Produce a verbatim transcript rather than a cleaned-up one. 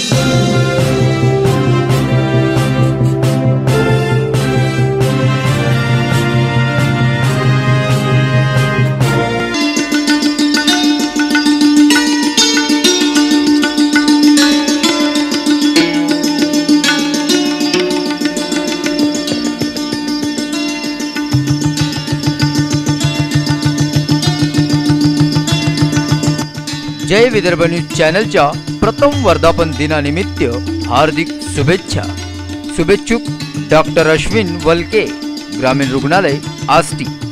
जय Vidarbha news चॅनलच्या प्रथम वर्धापन दिनानिमित्त हार्दिक शुभेच्छा। शुभेच्छुक डॉक्टर अश्विन वलके, ग्रामीण रुग्णालय, आष्टी।